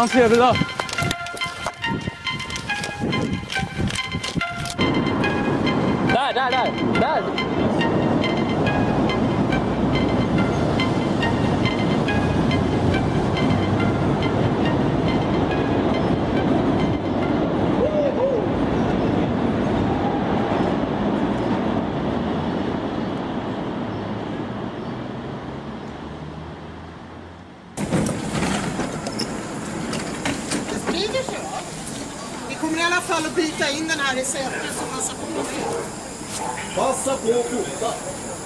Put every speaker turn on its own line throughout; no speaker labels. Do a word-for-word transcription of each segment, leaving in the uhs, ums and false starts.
Han ser vi då. Där, där, där. Där.
Vi kommer i alla fall att byta in den här i sätet så passa på att fota.
Passa på att fota.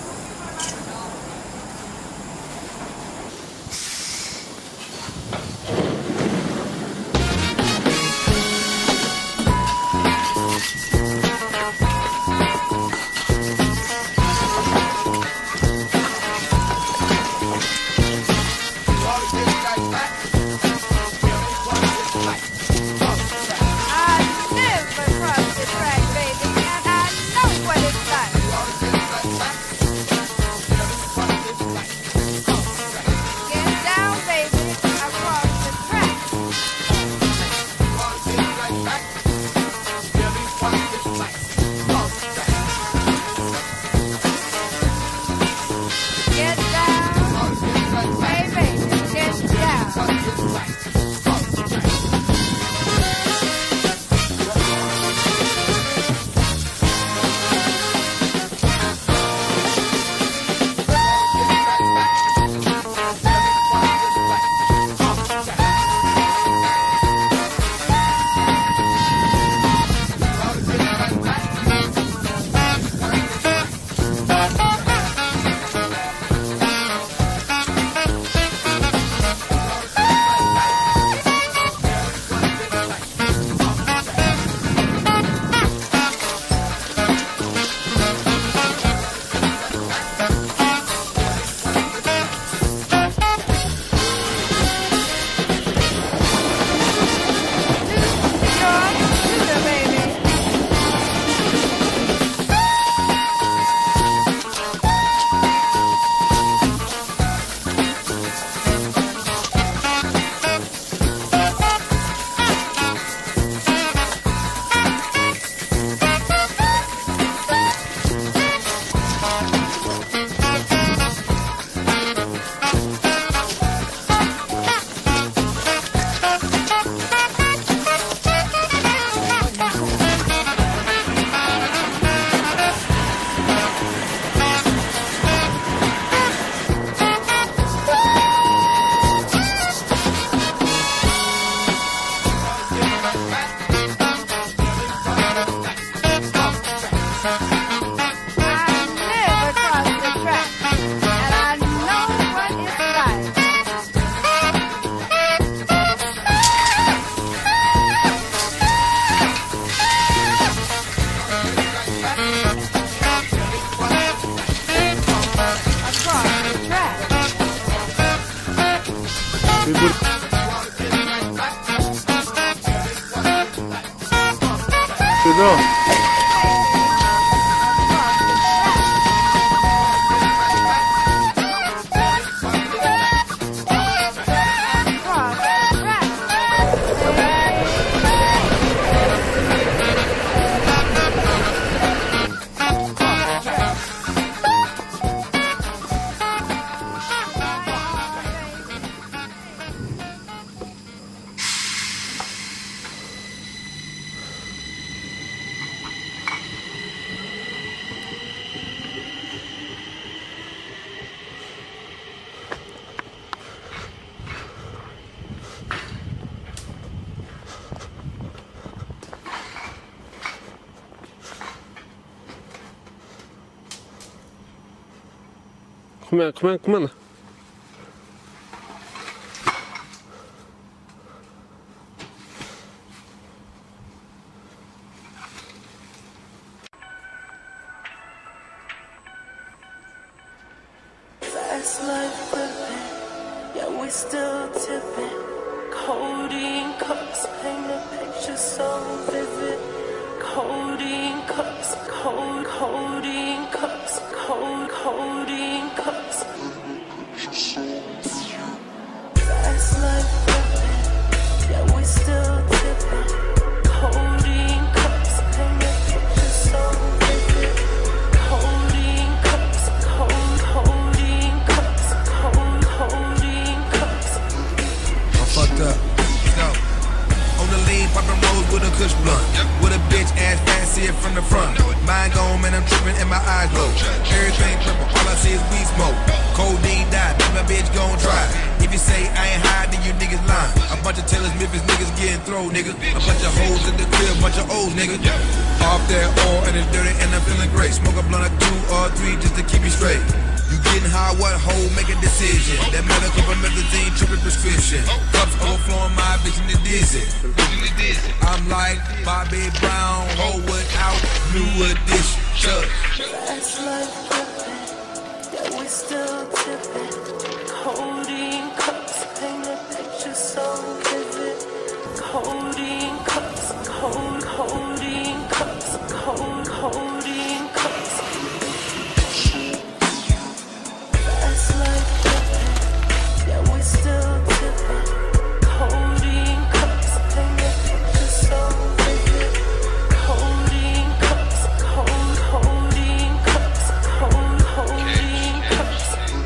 Bra. Kom igen, kom igen, kom igen.
Fast life flipping, yeah, we still tipping. Codeine cups paint a picture so vivid. Codeine cups, cold, codeine cups, cold, codeine cups. Fast life flipping,
with a kush blunt. With a bitch ass fat, see it from the front. Mine gone, man, I'm tripping and my eyes low. Everything purple, all I see is weed smoke. Codeine die, bet my bitch gon' try. If you say I ain't high, then you niggas lying. A bunch of Taylor's Memphis niggas getting thrown, nigga. A bunch of hoes in the crib, bunch of O's, nigga. Off that oil and it's dirty and I'm feeling great. Smoke a blunt or two or three just to keep me straight. You getting high, what hoe, make a decision. That medical promethazine, triple prescription. Cups overflowing, my vision is dizzy. I'm like Bobby Brown, hoe without new addition.
Fast life flipping, yeah, we still tipping. Codeine cups, paint a picture so vivid. Codeine cups, cold, codeine cups, cold, codeine cups. Fast life flipping, yeah, we still tipping. Codeine cups, paint a picture so vivid. Codeine cups, cold, codeine cups, cold, codeine cups.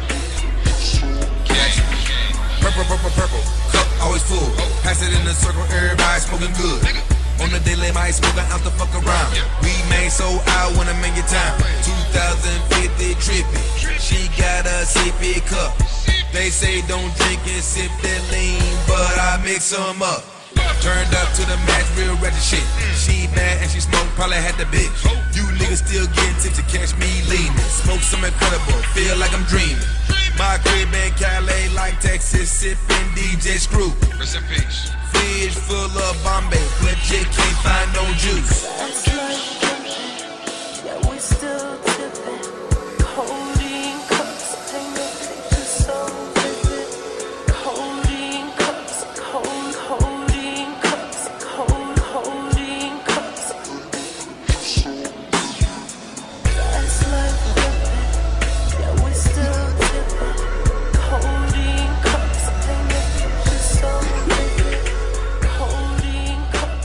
Purple, purple, purple, cup always full. Pass it in a circle, everybody smoking good. On the daily, might smoke an ounce to fuck around. We made so out when I'm in your time. two thousand fifty trippy. She got a sippy cup. They say don't drink and sip that lean, but I mix them up. Turned up to the max, real ratchet shit. She bad and she smoke, probably had the bitch. You niggas still getting tips to catch me leaning. Smoke some incredible, feel like I'm dreaming. My crib in Cali, like Texas, sipping D J Screw. Rest in peace. Fridge full of Bombay, but you can't find no juice.
Fast life flipping, yeah, we still tipping. Codeine cups, paint a picture so vivid. Codeine cups, cold, codeine cups, cold, codeine cups. Fast life flipping, yeah, we still tipping. Codeine cups, paint a picture so vivid. Codeine cups.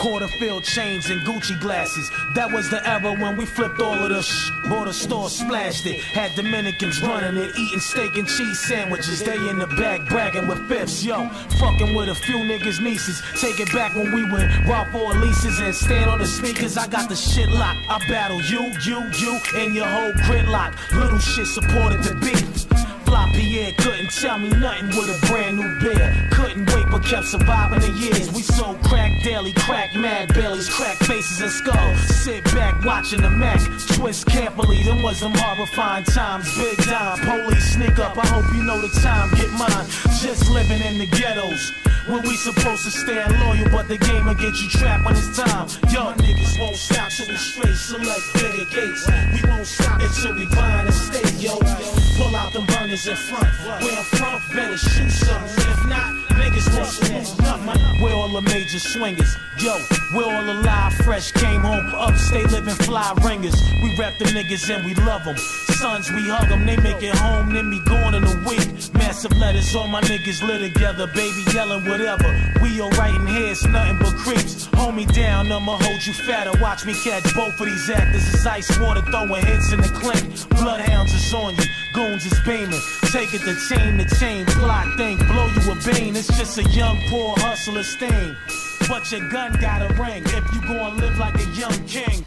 quarter filled chains and Gucci glasses. That was the era when we flipped all of the sh. Bought a store, splashed it. Had Dominicans running it, eating steak and cheese sandwiches. They in the back bragging with fifths, yo. Fucking with a few niggas' nieces. Take it back when we went rob for leases and stand on the speakers. I got the shit locked. I battle you, you, you, and your whole grid lock. Little shit supported the beat. Fly Pierre couldn't tell me nothing with a brand new beer. Couldn't wait but kept surviving the years. We sold crack daily, crack mad bellies, crack faces and skulls. Sit back watching the Mac, twist carefully. Them was them horrifying times, big dime. Police sneak up, I hope you know the time, get mine. Just living in the ghettos. Where we supposed to stand loyal, but the game will get you trapped when it's time. Y'all niggas won't stop till we straight select bigger gates. We won't stop until we bind and stay, yo. Pull out them burners in front. Where I'm from, better shoot something. If not, niggas won't snitch nothing. We're all the major swingers. Yo, we're all alive, fresh, came home, upstate living fly ringers. We rep the niggas and we love them. Sons, we hug them, they make it home, then be gone in a week. Massive letters, all my niggas live together, baby yelling whatever. We alright in here, it's nothing but creeps. Hold me down, I'ma hold you fatter. Watch me catch both of these actors. It's ice water throwing hits in the clink. Bloodhounds is on you, goons is beaming. Take it to chain to chain, plot thing, blow you a bane. It's just a young poor hustler's thing. But your gun got a ring if you gon' live like a young king.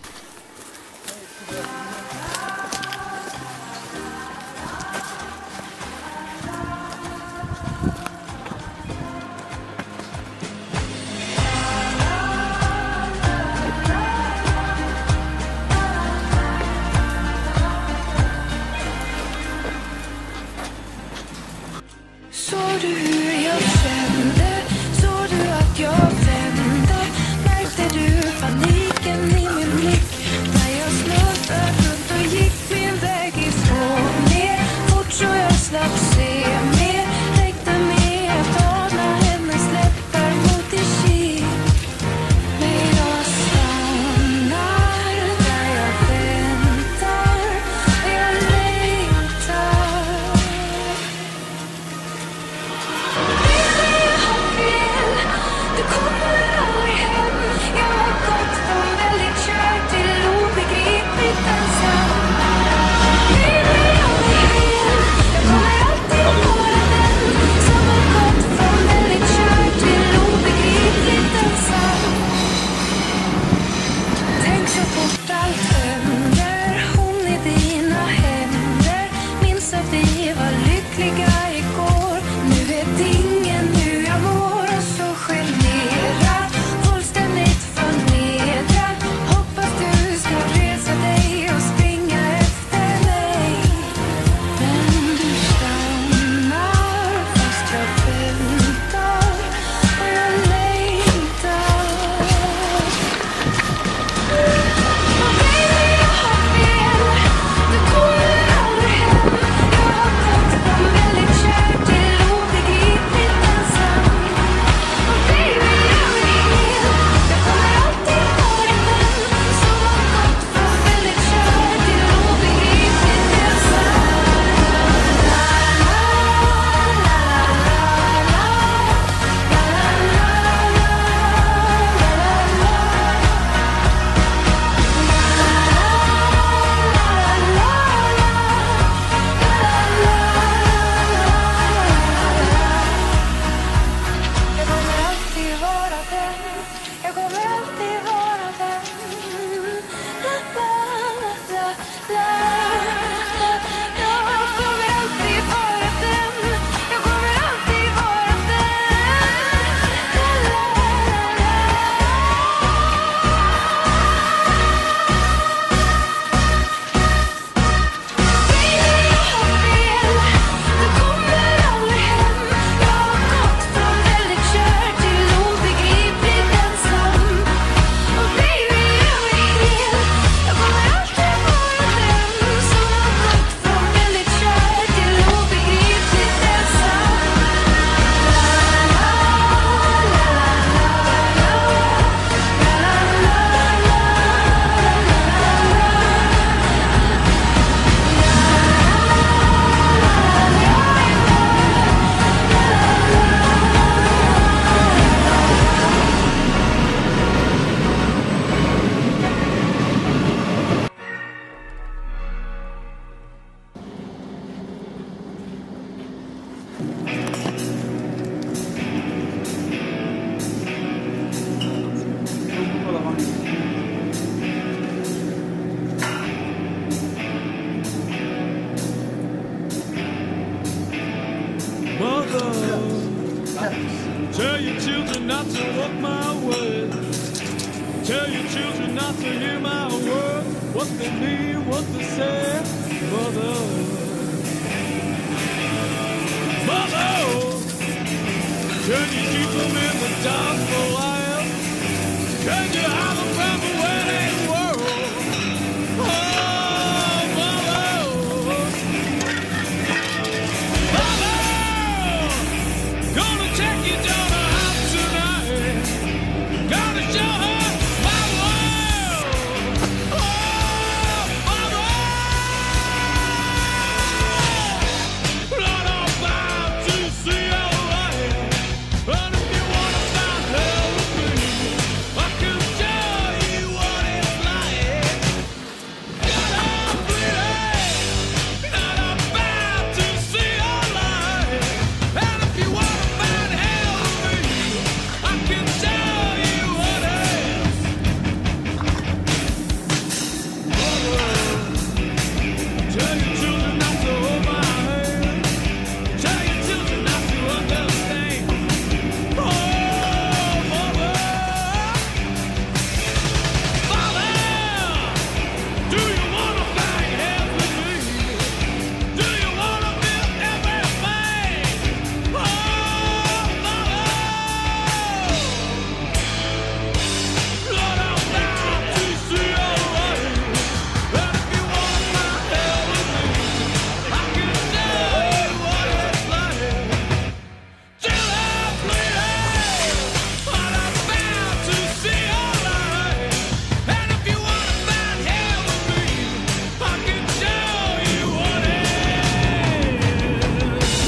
Såg du hur jag kände? Såg du att jag vände? Märkte du paniken i min blick? När jag snurrade runt och gick min väg ifrån er. Fort så jag slapp se mer. Räckte med att ana hennes läppar mot din kind. Men jag stannar där jag väntar. Jag längtar. Du kommer aldrig hem. Jag har gått från väldigt kär till obegripligt ensam. Blir mig aldrig hel. Jag kommer alltid
Tell your children not to walk my way. Tell your children not to hear my words. What they mean, what they say. Mother, mother, can you keep them in the dark for a while? Can you hide them from the wedding world? Oh, mother, mother, gonna take your daughter out tonight. Gonna show her my world. Oh, mother, Lord, I'm about to see your light. But if you wanna find hell with me, I can show you what it's like. Got up bleeding, not about to see your light. And if you wanna find hell with me, I can show you what it is. Tell your children not to hold my hand. Tell your children not to understand. Oh, mother, father, do you wanna find hell with me? Do you wanna feel everything? Oh, mother, Lord, I'm about to see your light. And if you wanna find hell with me, I can show you what it's like. Till I'm bleeding, but I'm about to see your light. And if you wanna find hell with me, I can show you what it is.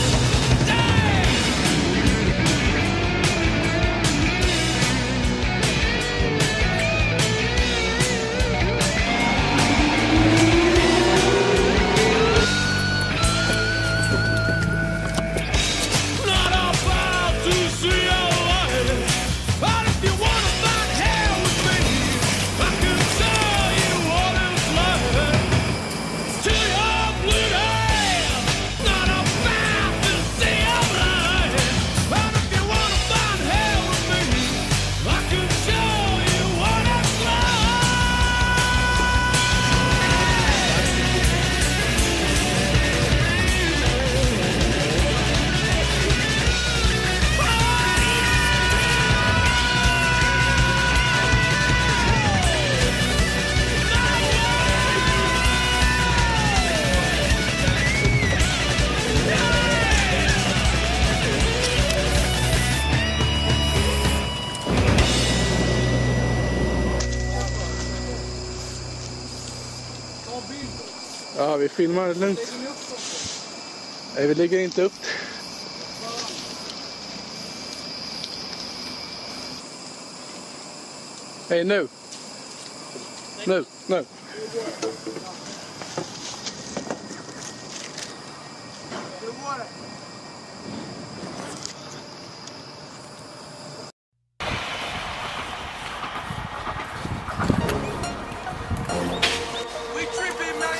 Not about to see your light. But if you wanna find hell with me, I can show you what it's like. Till you're bleeding, not about to see your light. But if you wanna find hell with me, I can show you what it's
Ja, vi filmar lugnt. Nej, vi lägger inte upp. Hej, nu. Nu, nu.
We tripping, man.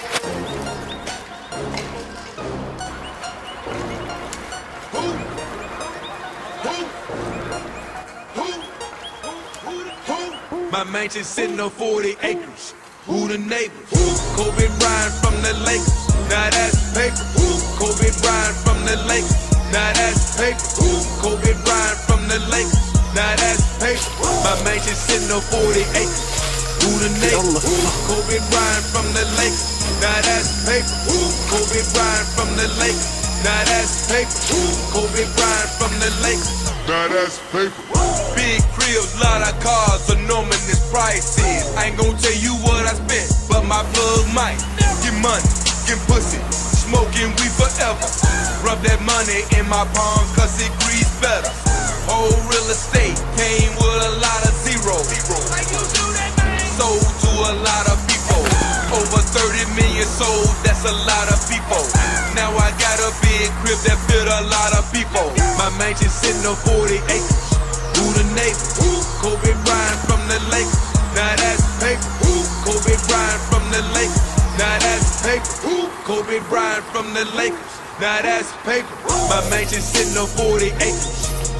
Who? Who? Who? Who? Who? My mansion sitting on forty acres. Who the neighbors? Who? Kobe Bryant from the Lakers. Now that's paper. Who? Kobe Bryant from the Lakers. Now that's paper. Who? Kobe Bryant from the Lakers. Now that's paper. My mansion sitting on forty acres. Who the neighbors? Who? Kobe Bryant from the Lakers. Now that's paper. Who? Kobe Bryant from the Lakers. Now that's paper. Who? Kobe Bryant from the Lakers. Now that's paper. Big cribs, lot of cars, enormous prices. I ain't gon' tell you what I spent, but my plug might. Get money, get pussy, smoking weed forever. Rub that money in my palms, cause it grease better. Whole real estate came with a lot of zeros. Sold to a lot of people. Over thirty million sold, that's a lot of people. Now I got a big crib that fit a lot of people. My mansion sitting on forty acres. Who the neighbor? Who? Kobe Bryant from the Lakers. Now that's paper. Who? Kobe Bryant from the Lakers. Now that's paper. Who? Kobe Bryant from the Lakers. Now that's paper. My mansion sitting on forty acres.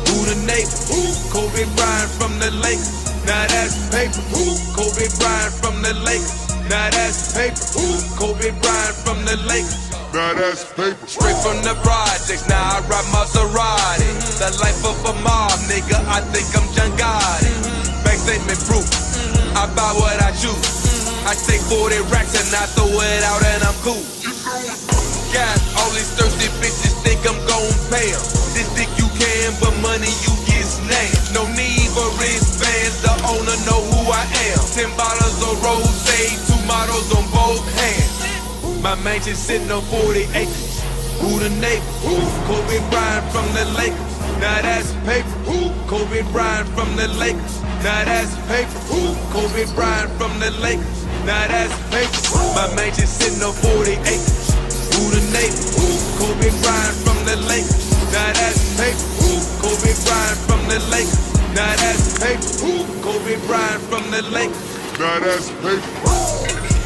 Who the neighbor? Who? Kobe Bryant from the Lakers. Now that's paper. Who? Kobe Bryant from the Lakers. Now that's paper. Who? Kobe Bryant from the Lakers.
Now that's paper.
Straight from the projects, now I ride Maserati. The life of a mob, nigga, I think I'm John Gotti. Bank statement proof, I buy what I choose. I take forty racks and I throw it out and I'm cool. God, all these thirsty bitches think I'm gon' pay 'em. This dick you can, but money you get slammed. No need for wristbands, the owner know who I am. Ten bottles of rosé, two models on both hands. My mansion sitting on forty acres. Who the neighbor? Who? Kobe Bryant from the Lakers. Now that's paper. Who? Kobe Bryant from the Lakers. Now that's paper. Who? Kobe Bryant from the Lakers. Now that's paper. My mansion sitting on forty acres. Who the neighbor? Who? Kobe Bryant from the Lakers. Now that's paper. Who? Kobe Bryant from the Lakers. Now that's paper. Who? Kobe Bryant from the Lakers.
Now that's paper.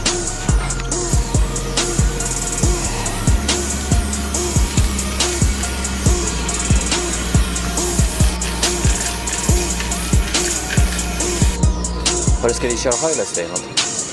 Hörru, ska vi köra highlights det någonting?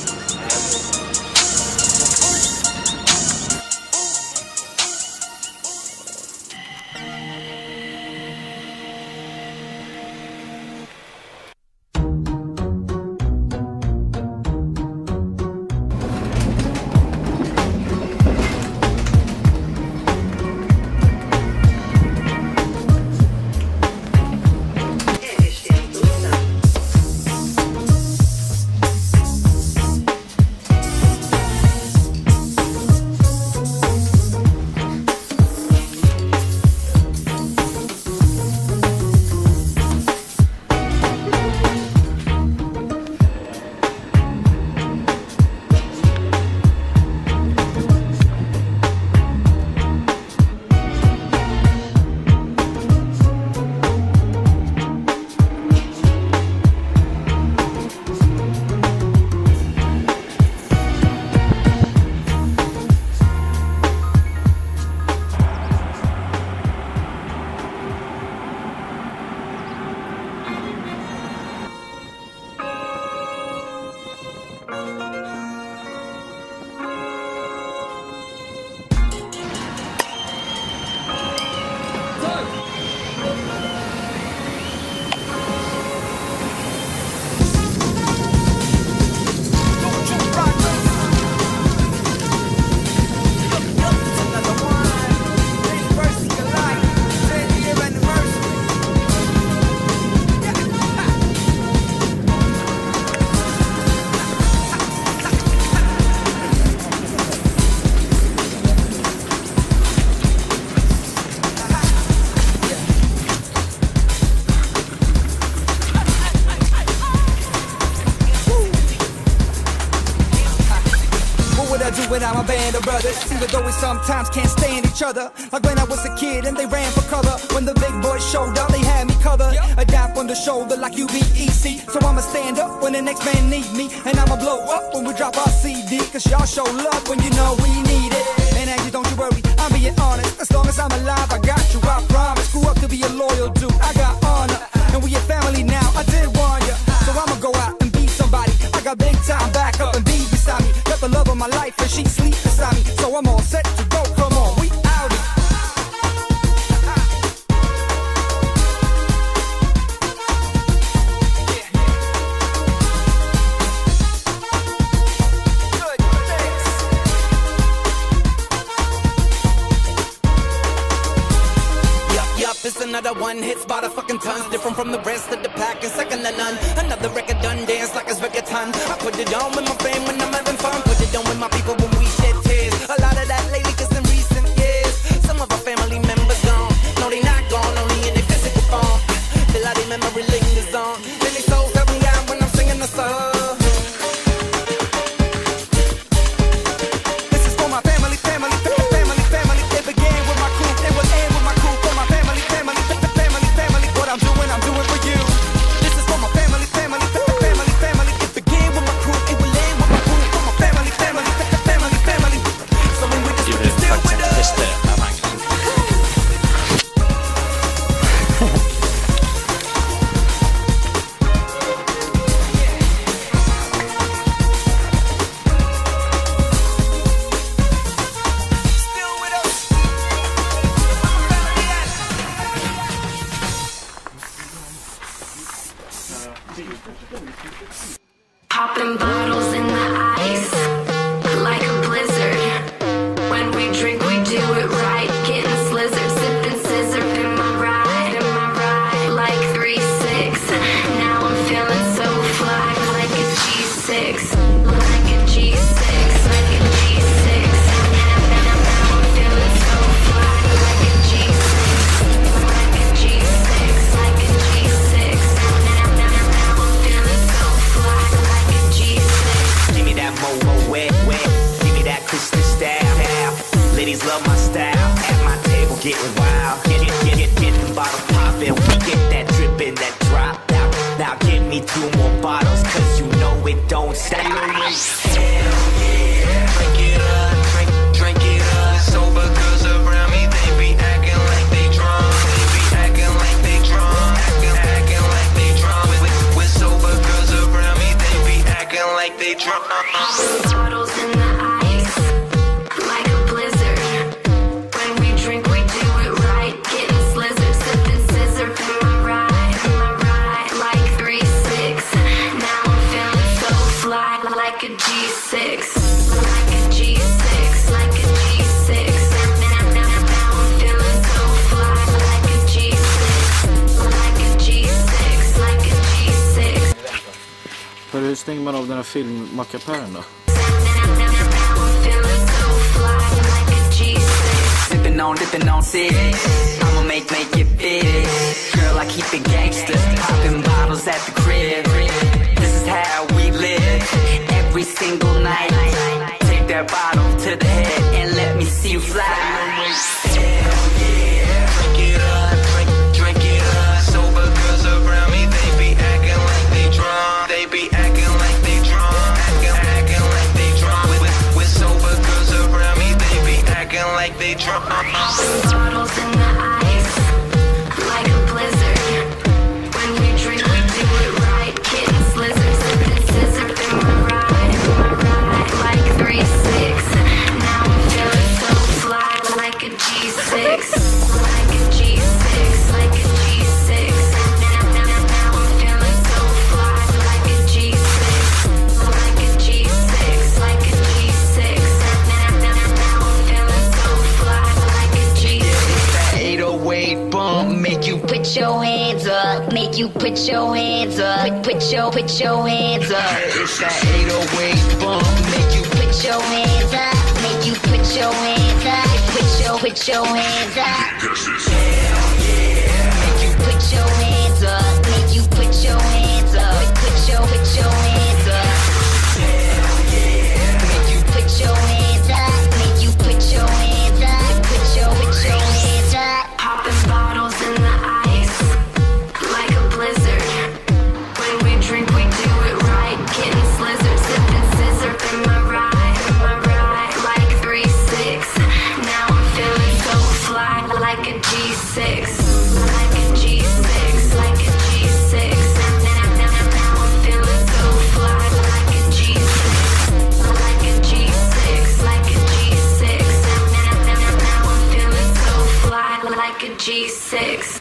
When I'm a band of brothers, even though we sometimes can't stand each other. Like when I was a kid and they ran for cover. When the big boys showed up, they had me covered. A dap on the shoulder like U B E C. So I'ma stand up when the next man need me. And I'ma blow up when we drop our C D. Cause y'all show love when you know we need it. And actually don't you worry, I'm being honest. As long as I'm alive, I got you, I promise. Grew up to be a loyal dude, I got honor. And we a family now, I did warn ya. So I'ma go out and be somebody. I got big time back up and be beside me. Got the love of my life and she sleep beside me. So I'm all set to go, come on, we out it.
It's another one hit spot of fucking tons, different from the rest of the pack and second to none. Another record done, dance like it's reggaeton. I put it on with my fame when I'm having fun. Put it on with my people when we shed tears. A lot of that lately cause in recent years some of our family members gone. No, they not gone, only in their physical form. Feel like their memory lingers on. Then they souls help me out when I'm singing the song. This is for my family, family, family, family. It began with my crew, it will end with my crew. For my family, family, family, family. What I'm doing, I'm doing for you. This is for my family, family, family, family. It began with my crew, it will end with my crew. For my family, family, family, family. So when we just
drink, we do it right. Getting slizzard, sipping scissor in my ride, in my ride. Like three six. Now I'm feeling so fly, like a G six, like a G six, like a G six. Now I'm feeling so fly, like a G six, like a G six, like a G six. Now I'm feeling so fly, like a G six.
Give me that mo-mo wet, wet. Give me that Christmas style. Ladies love my style. At my table getting wild. Get, get, get, get, get them bottles poppin'. We get that drippin', that drop. Now, now give me two more bottles, cause you know it don't stop. Hell yeah. Drink it up, drink, drink it up. Sober girls around me, they be acting like they drunk. They be acting like they drunk. Acting, acting like they drunk. With, with sober girls around me, they be acting like they drunk.
Bottles in the ice, like a blizzard. When we drink, we do it right. Getting slizzard, sipping scissor in my ride, in my ride. Like three six. Now I'm feeling so fly, like a G six, like a G six, like a G six. Now, now, now I'm feeling so fly, like a G six, like a G six, like a G six.
För hur stänger man av den här filmmackapären då?
Sippin' on, dippin' on six. I'ma make, make it big. Girl, I keep it gangsta. Poppin' bottles at the crib. This is how we live. Every single night. Take that bottle to the head and let me see you fly. Hell yeah. Drink it up, drink, drink it up. Sober girls around me, they be acting like they drunk. They be acting like they drunk. Acting, acting like they drunk. With, with sober girls around me, they be acting like they drunk.
Bottles in the ice, like a blizzard. When we drink, we do it right. Getting slizzard, sipping scissor in my ride, in my ride. Like three six. Now I'm feeling so fly, like a G six, like a G six, like a G six. Now, now, now I'm feeling so fly, like a G six, like a G six, like a G six. Now, now, now I'm feeling so fly, like a G six.
eight oh eight bump make you
Put your hands up, make you put your hands up, put your, put your hands up.
It's that eight oh eight bump make you
Put your hands up, make you put your hands up, put your, put your hands up.
hell yeah.
Make you put your hands up, make you put your hands up, put your, put your hands up.
Hell yeah.
Make you put your hands up, make you put your hands up, put your, put your hands up. Popping bottles in the ice, like a blizzard. When we drink, we do it right. Getting slizzard, sipping scissor in my ride, in my ride. Like three six. Now I'm feeling so fly, like a G six, like a G six, like a G six. Now, now, now I'm feeling so fly, like a G six, like a G six, like a G six. Now, now, now I'm feeling so fly, like a G six.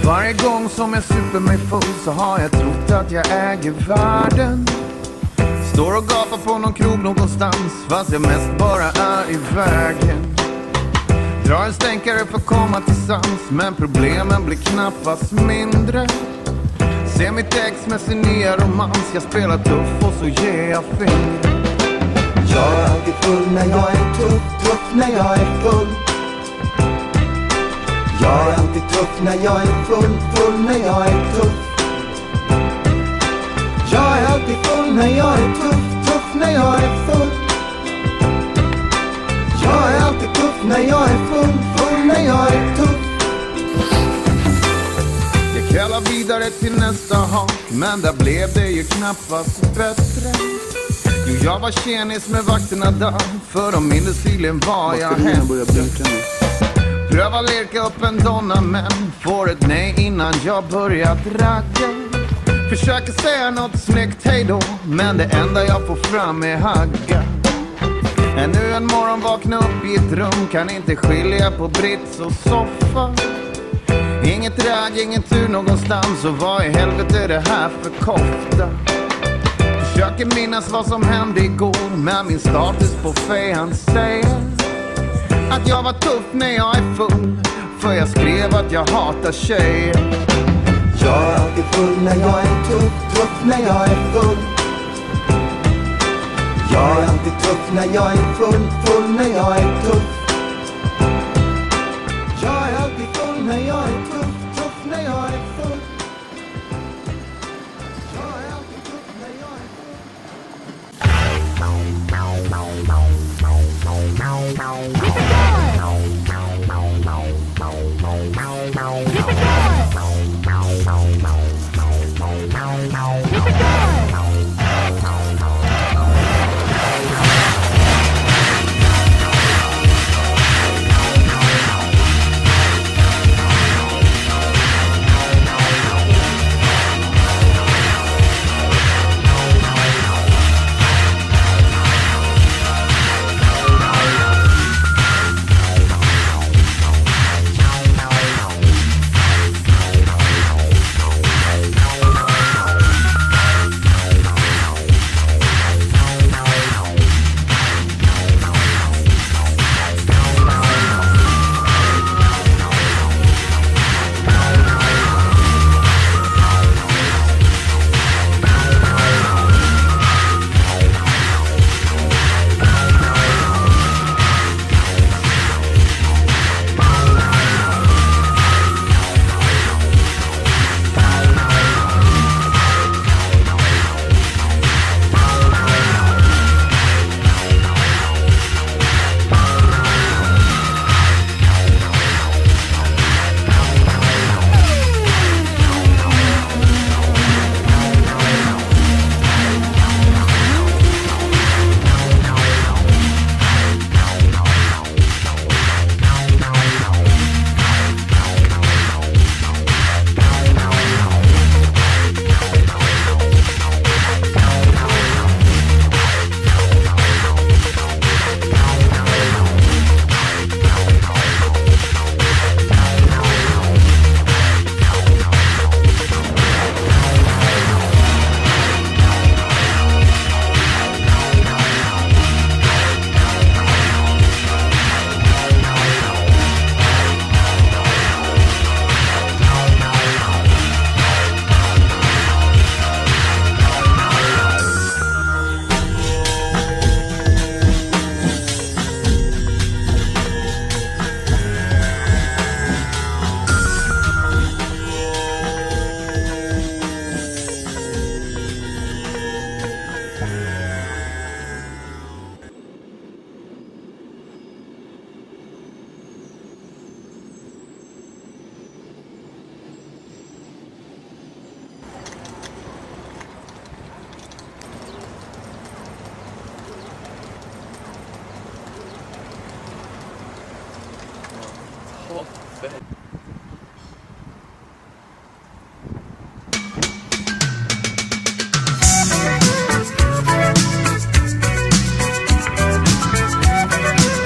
Varje gång som jag super mig full så har jag trott att jag äger världen. Står och gapar på någon krog någonstans fast jag mest bara är i vägen. Drar en stänkare för att komma till sans, men problemen blir knappast mindre. Se mitt ex med sin nya romans, jag spelar tuff och så ger jag fingret.
Jag är alltid full när jag är tuff, tuff när jag är full. Jag är alltid tuff när jag är full, full när jag är tuff. Jag är alltid full när jag är tuff, tuff när jag är full. Jag är alltid tuff när jag är full, full när jag är tuff.
Jag kallar vidare till nästa hak, men där blev det ju knappast bättre. Jo, jag var tjenis med vakterna där, för de minns tydligen vad jag hände. Pröva lirka upp en donna, men får ett nej innan jag börjat ragga. Försöker säga något snyggt hejdå, men det enda jag får fram är hagga. Ännu en morgon vakna upp i ett rum, kan inte skilja på brits och soffa. Inget rag, ingen tur någonstans, och vad i helvete är det här för kofta? Försöker minnas vad som hände igår, men min status på fejan säger att jag var tuff när jag är full, för jag skrev att jag hatar tjejer.
Jag är alltid full när jag är tuff, tuff när jag är full. Jag är alltid tuff när jag är full, full när jag är tuff. Jag är alltid full när jag är tuff, tuff när jag är full. Jag är alltid tuff när jag är full.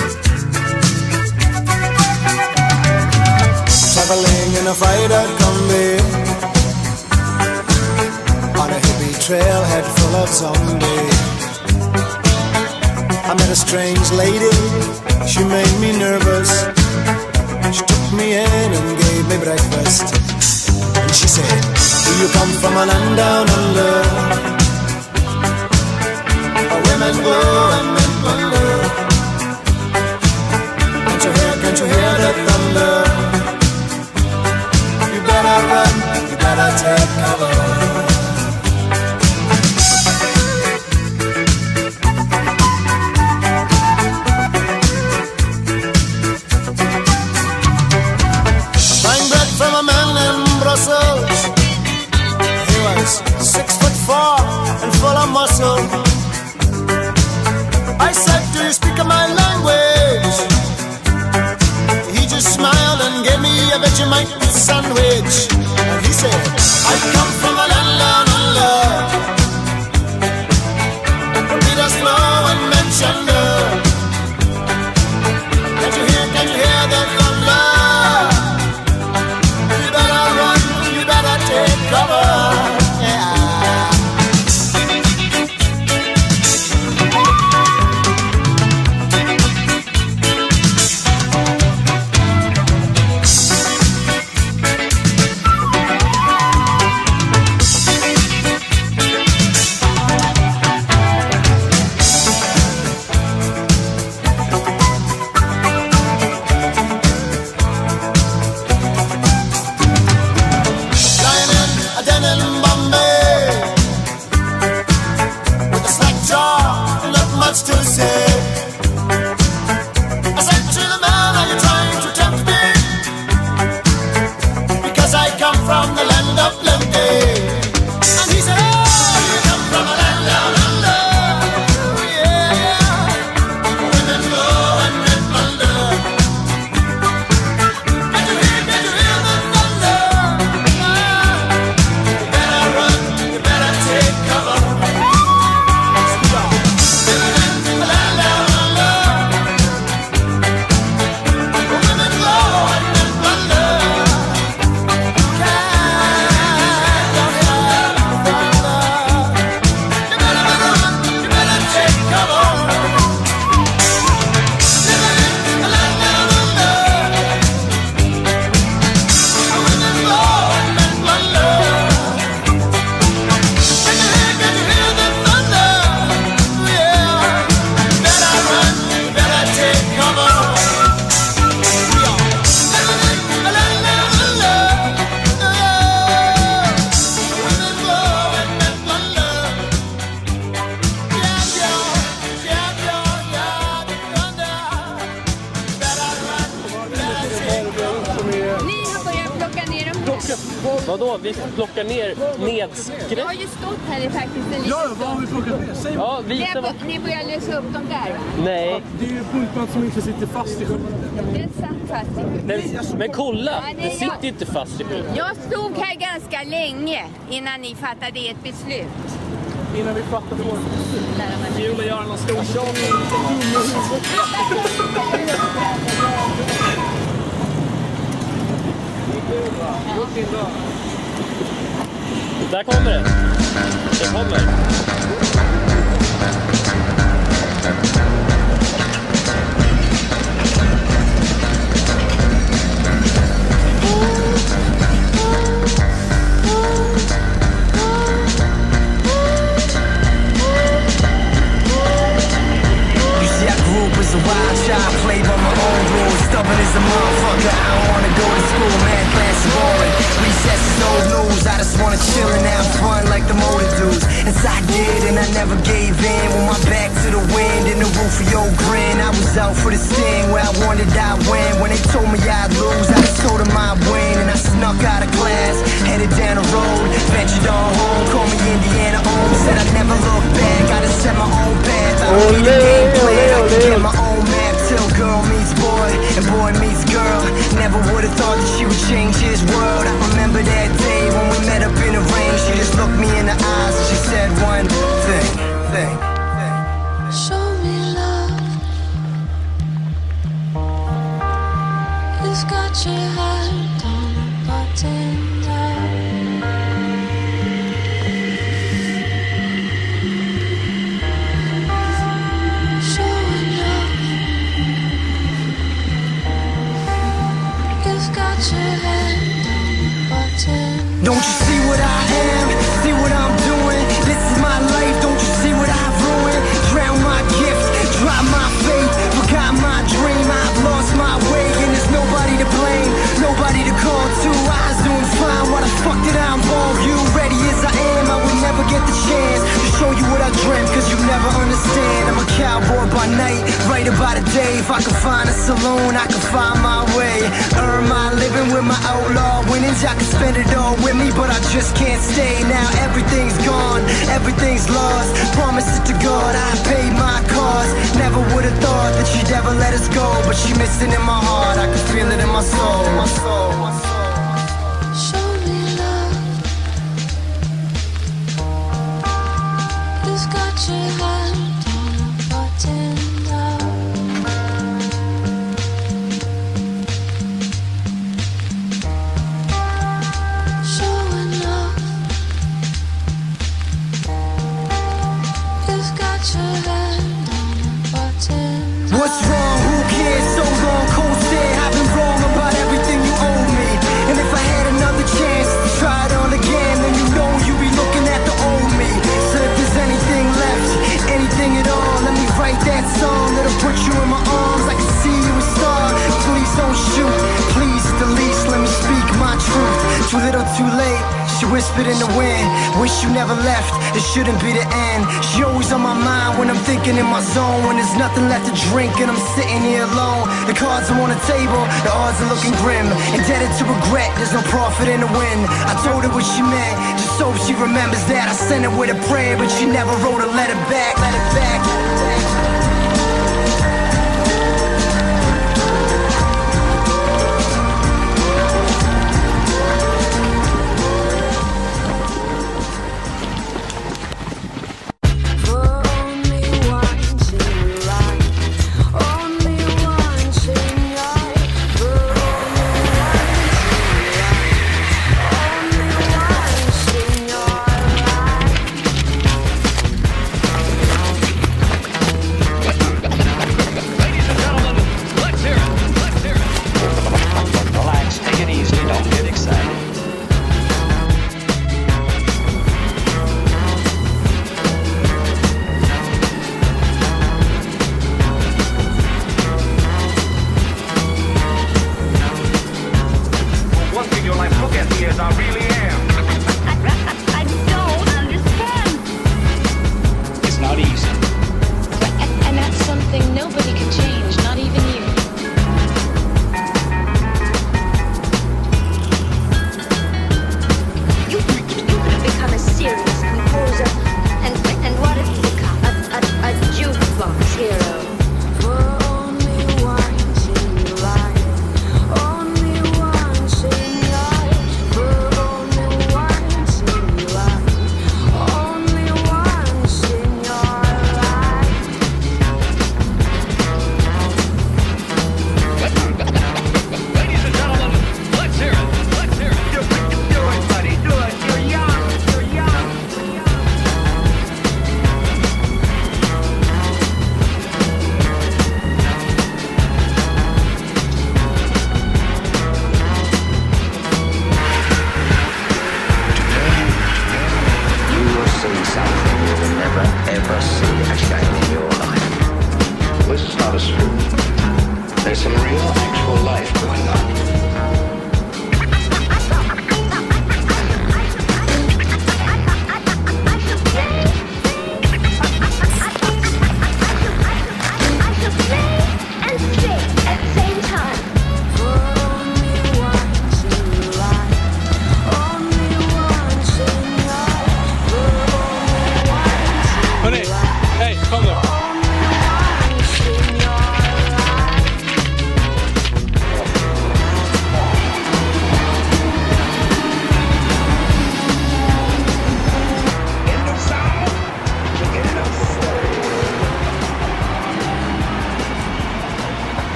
Traveling in a freighter convoy trailhead full of zombies. I met a strange lady, she made me nervous. She took me in and gave me breakfast. And she said, do you come from a land down under? Where women go and men wonder. Can't you hear, can't you hear the thunder? You better run, you better take cover. He was six foot four and full of muscle. I said, do you speak my language? He just smiled and gave me a Vegemite sandwich. And he said, I come from a land down under. Peter's Flow and Manchester. Can't you hear, can't you hear the thunder? Take cover, yeah.
Vadå? Vi plockar ner nedskräp?
Jag har ju stått här i faktiskt en liten
Ja, vad har vi plockat ner? Säg
ja, visa vad...
Ni börjar lösa upp dem där, va?
Nej.
Ja, det är ju pulpmat som inte sitter fast i skjortan.
Den satt fast i skjortan.
Men, men kolla, ja, det sitter jag... inte fast i skjortan.
Jag stod här ganska länge innan ni fattade ett beslut.
Innan vi fattade vårt beslut. Kul att göra någon stor tjat.
Där kommer det. Det kommer.
Was a wild child, played by my own rules. Stubborn as a motherfucker, I don't wanna go to school. Man, class is boring. Recess is old news. I just wanna chill and have fun like the motor dudes. And so I did, and I never gave in. With my back to the wind and the roof of your grin. I was out for the sting, where I wanted I'd win. When they told me I'd lose, I just told them I'd win. And I snuck out of class, headed down the road, ventured on home. Called me Indiana Holmes, said I'd never look back. I just set my own path. I don't need a game plan. I can get my own map till girl meets boy and boy meets girl. Never would have thought that she would change his world. I remember that day when we met up in the rain. She just looked me in the eyes and she said one thing, thing, thing.
Show me love. It's got your heart on a button down.
Don't you see what I am? See what I'm doing? This is my life, don't you see what I've ruined? Drown my gift, drop my faith, forgot my dream. I've lost my way and there's nobody to blame, nobody to call to. Eyes doing fine, why the fuck did I involve you? Ready as I am, I would never get the chance to show you what I dreamt, cause you never understand. I'm a cowboy by night, writer by the day. If I could find a saloon, I could find my way. Earn my living with my outlaw winnings. I could spend it all with me, but I just can't stay. Now everything's gone, everything's lost. Promises to God, I paid my cost. Never would've thought that she'd ever let us go, but she missed it in my heart, I can feel it in my soul, my soul, my soul.
Show me love. Who's got your hand on a button down? Showing off. Who's got your hand on a button down?
What's wrong? Who cares? So long, cold stare. I've been wrong about everything you owe me. And if I had another chance to try it on again, then you know you'd be looking at the old me. So if there's anything left, anything at all, let me write that song that'll put you in my arms. I can see you a star. Please don't shoot. Please, at the least, let me speak my truth. Too little, too late. She whispered in the wind. Wish you never left. It shouldn't be the end. She always on my mind when I'm thinking in my zone. When there's nothing left to drink and I'm sitting here alone. The cards are on the table. The odds are looking grim. Indebted to regret. There's no profit in the win. I told her what she meant, just so she remembers that. I sent her with a prayer, but she never wrote a letter back. Letter back.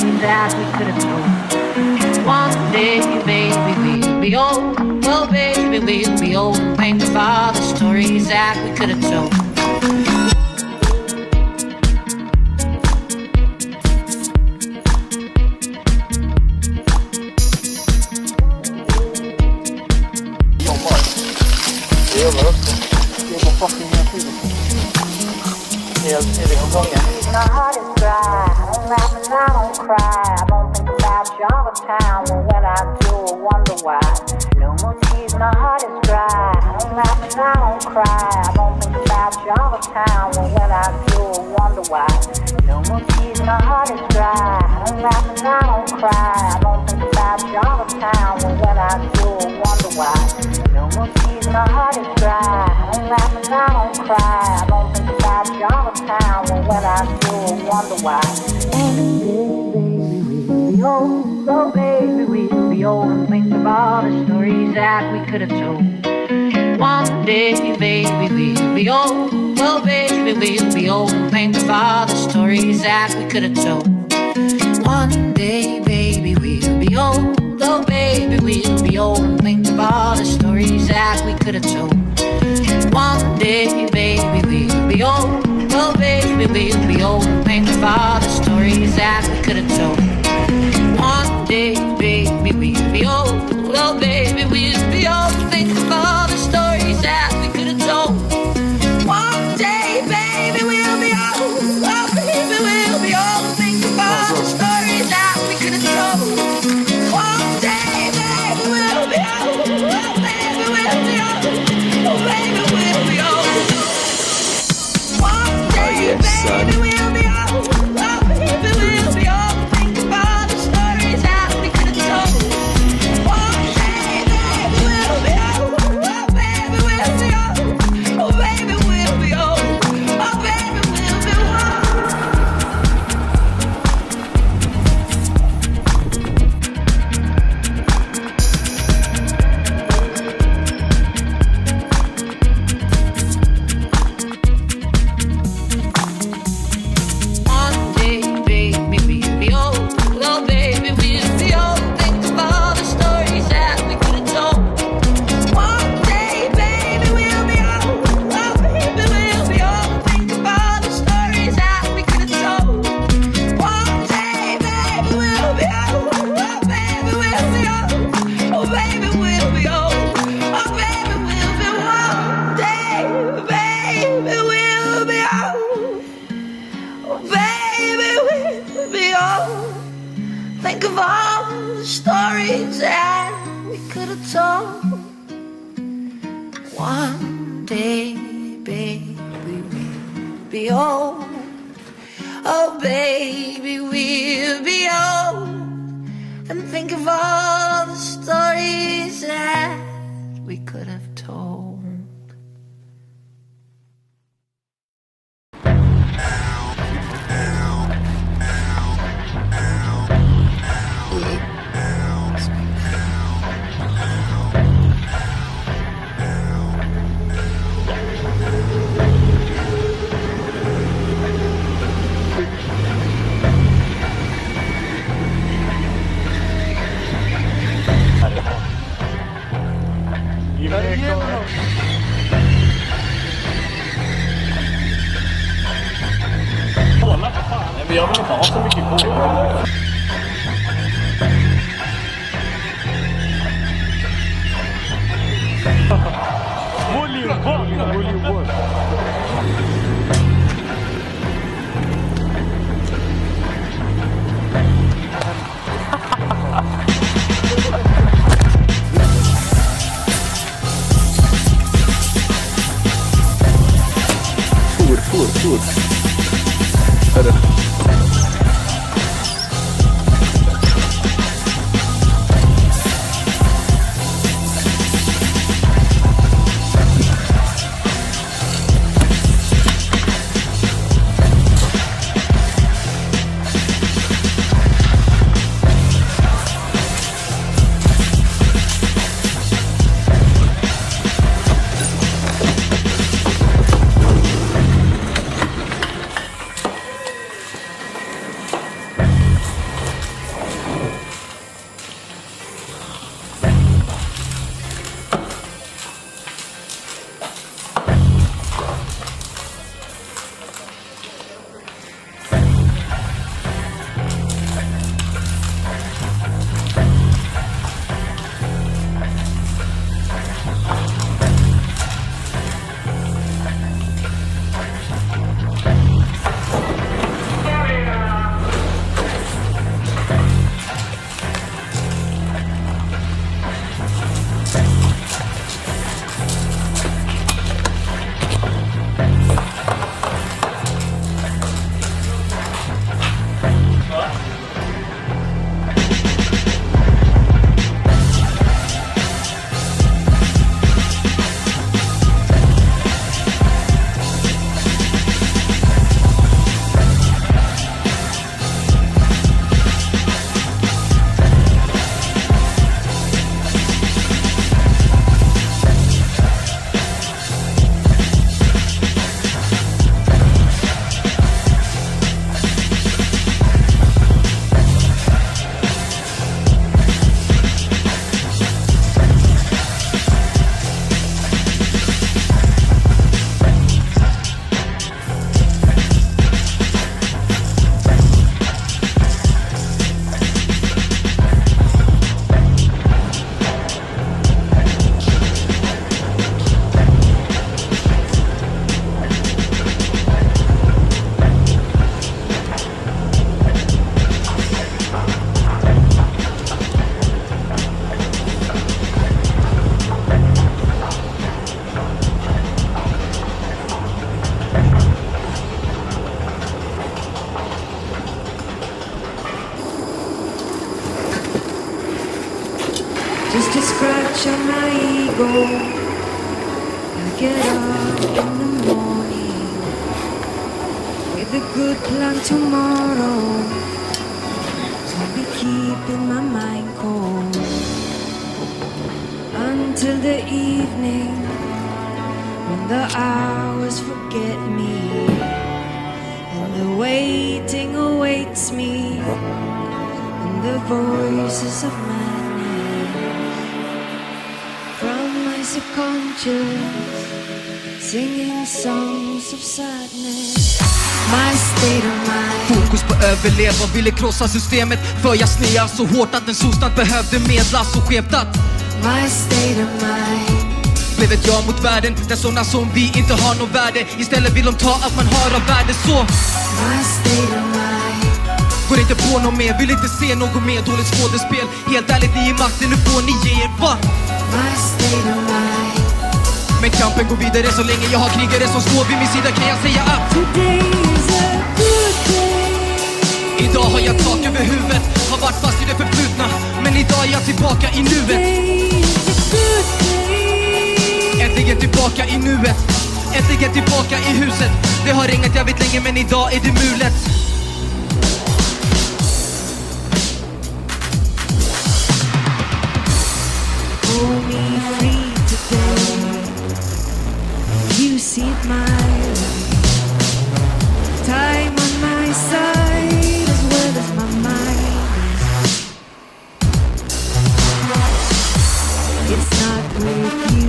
One day, baby, we'll be old. Well, baby, baby, we'll be old and think of all the stories that we could have told.
My heart is dry, I don't laugh and I don't cry. I don't think about you all the time, but when I do, I wonder why. No more tears, my heart is dry, I don't laugh and I don't cry. I don't think about you all the time, but when I do, I wonder why. No more tears, my heart is dry, I don't laugh and I don't cry. I don't think about you all the time, but when I do, I wonder why. No more tears, my heart is dry, I don't laugh and I don't cry. I don't think about you all the time, but when I do, I wonder why.
Oh baby, we'll be old and think of all the stories that we could have told. One day, baby, we'll be old. Oh baby, we'll be old and think of all the stories that we could have told. One day, baby, we'll be old. Oh baby, we'll be old and think of all the stories that we could have told. One day, baby, we'll be old. Oh baby, we'll be old and think of all the stories that we could have told. One day, baby, we'll be old. Oh baby, we'll be old and think of all the stories that we could have told. One day, baby, we'll be old. Oh baby, we'll be old and think of all the stories that we could have told. One day, baby, we'll be old. Oh baby, we'll be old. Oh baby, we'll be old. One day, baby, we'll be old. Oh baby, we'll be old. Think of all the stories that we could have told. One day, baby, we'll be old. Oh baby, we'll be old. Oh baby, we'll be old. Oh baby, we'll be One day, baby, we'll be old. Oh baby, we'll be old. Think of all the stories that we could have told. One day, baby, we'll be old. Oh baby, we'll be old. Think of all the stories that we could have told. One day, baby, we'll be old. Oh baby, we'll be old. Oh baby, we'll be old. Oh baby, we'll be one day, baby, we'll be old. Oh baby, we'll be old. Think of all the stories that we could have told. One day, baby, we'll be old. Oh baby, we'll be old. And think of all the stories that we could have told.
Men jag vill inte ha så mycket kola. Voleibol, voleibol.
For, for, for. Hörru.
get up in the morning with a good plan tomorrow. So I'll be keeping my mind cold until the evening when the hours forget me and the waiting awaits me and the voices of madness from my subconscious singing songs of sadness. My state of mind.
Fokus på överleva, ville krossa systemet för jag snear så hårt att en så snabbt behövde medlas och skevtat.
My state of mind.
Blev ett jag mot världen, där såna som vi inte har något värde. Istället vill de ta allt man har av värde så.
My state of mind.
Går inte på något mer, vill inte se något mer dåligt skådespel. Helt ärligt, ni i makten, nu får ni ge er, va?
My state of mind.
Men kampen går vidare så länge jag har krigare som står vid min sida kan jag säga att
today is a good day.
Idag har jag tak över huvudet, har varit fast i det förflutna. Men idag är jag tillbaka i nuet. Äntligen tillbaka i nuet. Äntligen tillbaka i huset. Det har regnat jag vet länge men idag är det mulet.
Pull me free today. You see my time on my side as well as my mind. It's not with you,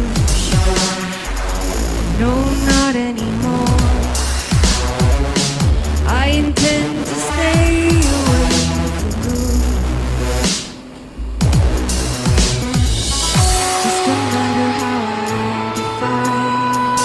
no, not anymore. I intend to stay away for good. Just no matter how I define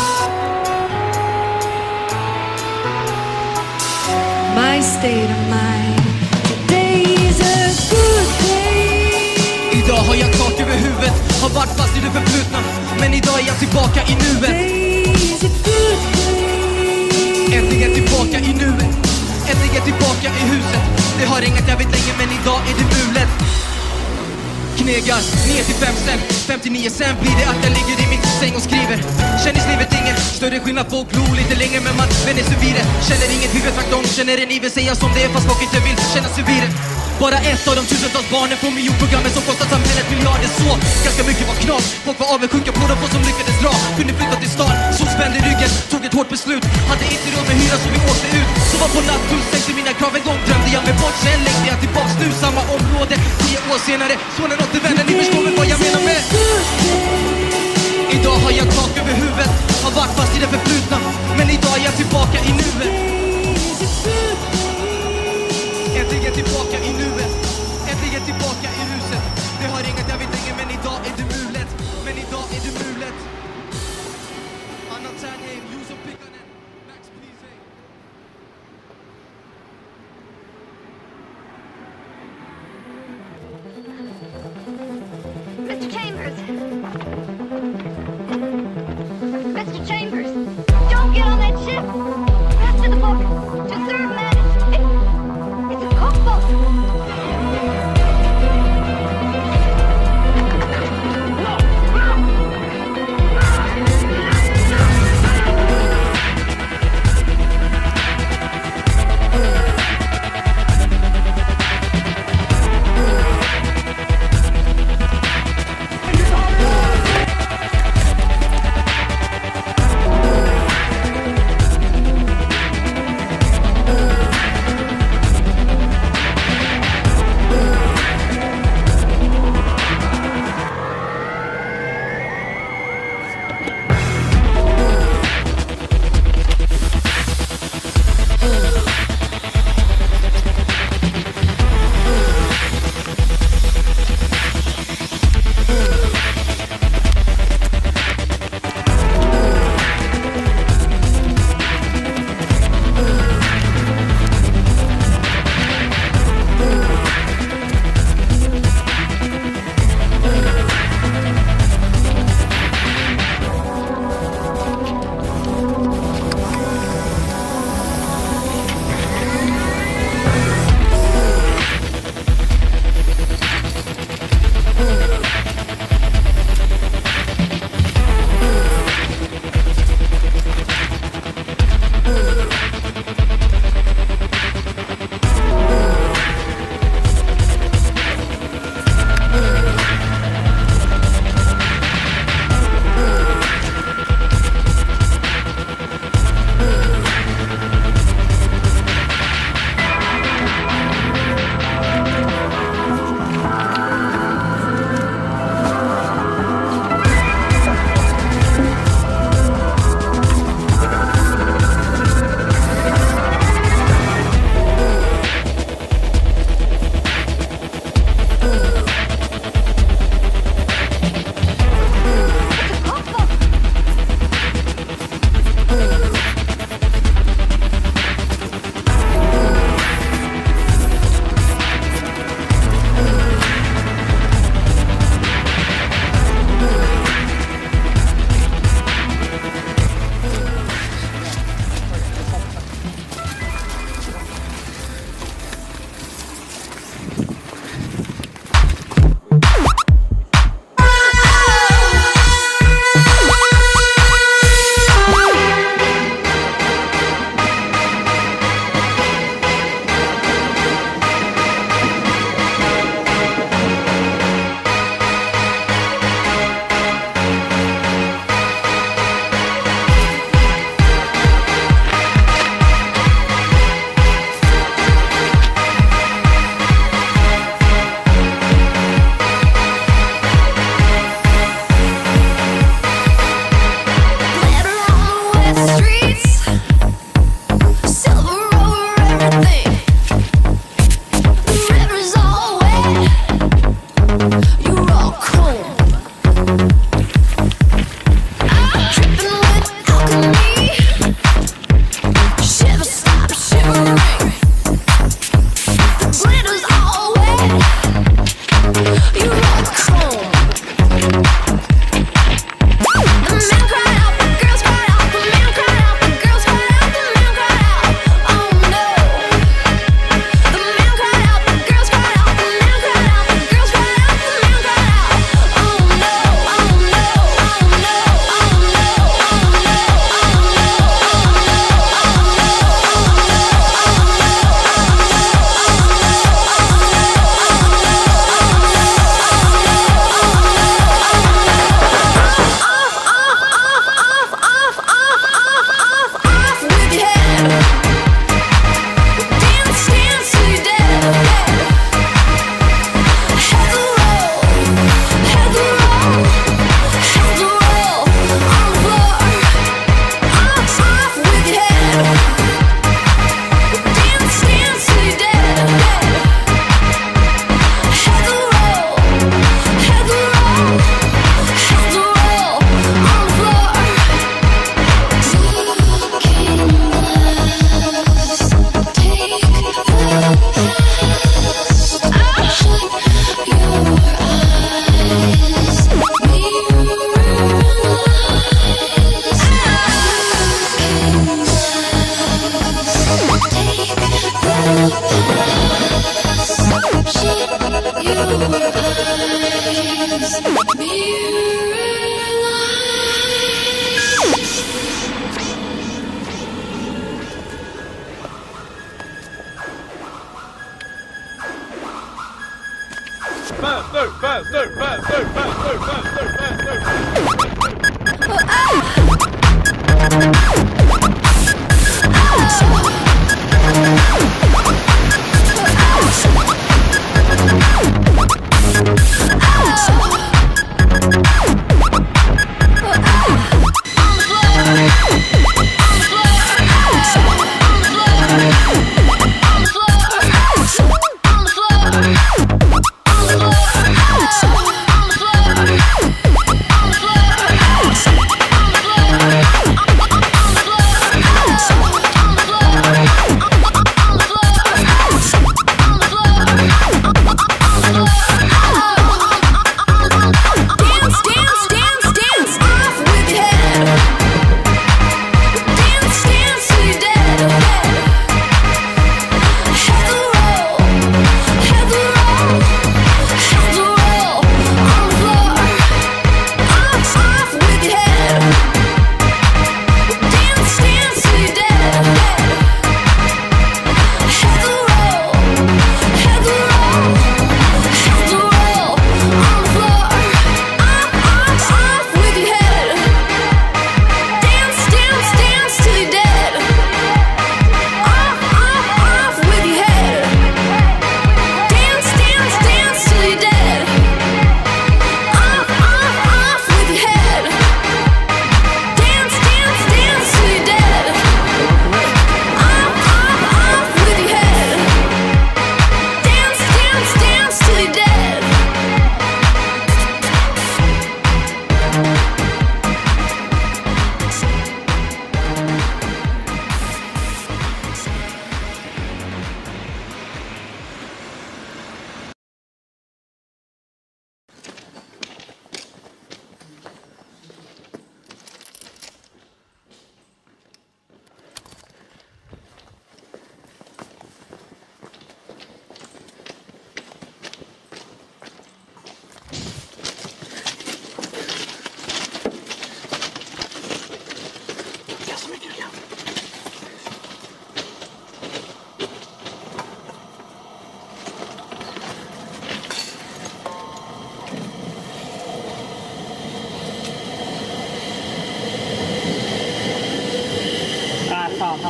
my state of mind. Today is a good day.
Idag har jag tak över huvudet, har varit fast i det förflutna. Men idag är jag tillbaka i nuet.
Today is a good day.
Äntligen tillbaka i nuet. Äntligen tillbaka i huset. Det har regnat jag vet länge men idag är det mulet. Knegar ner till fem cent, femtionio cent blir det att jag ligger i min säng och skriver. Kännislivet ingen större skillnad, folk glor lite längre men man vänjer sig vid det. Känner inget huvud, tvärtom känner en iver, säga som det är fast folk inte vill känna sig vid det. Bara ett av de tusentals barnen på miljonprogrammet som kostar samhället miljarder så. Ganska mycket var knas, folk var avundsjuka på de få som lyckades dra. Kunde flytta till stan, så spände ryggen, tog ett hårt beslut. Hade inte råd med hyra så vi åkte ut. Så var på nattbuss, sänkte mina krav en gång, drömde jag mig bort. Sen längde jag tillbaks nu, samma område, tio år senare. Sonen återvänder, ni förstår väl vad jag menar med. Idag har jag tak över huvudet, har varit fast i det förflutna. Men idag är jag tillbaka i nuet. Äntligen tillbaka i nuet. Äntligen tillbaka i huset. Det har inget jag vet länge men idag är det mulet. Men idag är det mulet. Anna Ternheim, Josef Pickanen, Max Peasy.
Mister Chambers. Mister Chambers, don't get on that ship. Rest of the book. To serve man. It, it's a cookbook.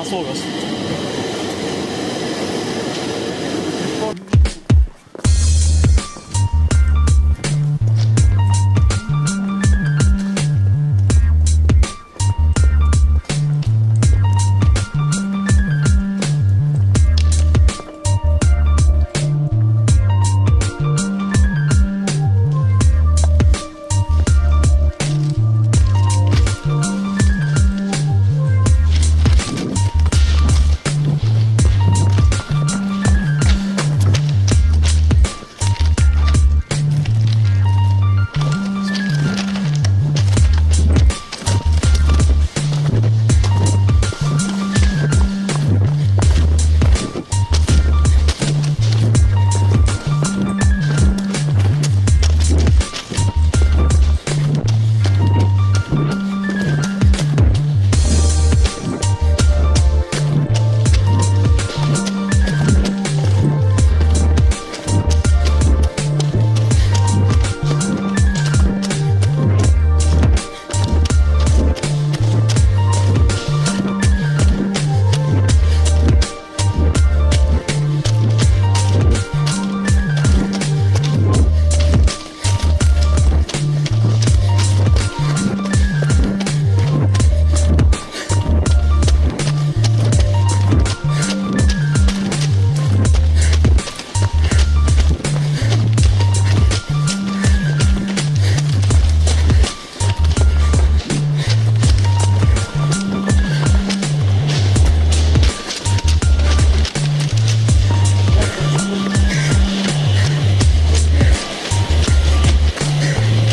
han såg oss.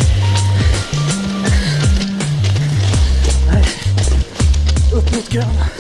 Upp mot gröna.